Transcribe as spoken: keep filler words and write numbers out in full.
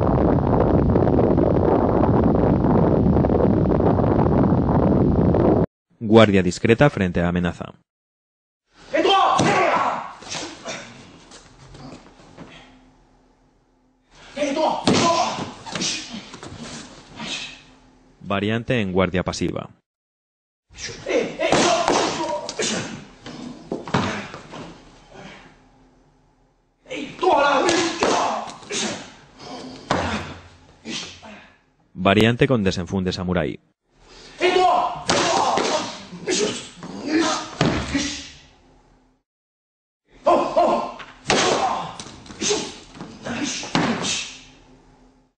Guardia discreta frente a amenaza. Variante en guardia pasiva. Variante con desenfunde samurái.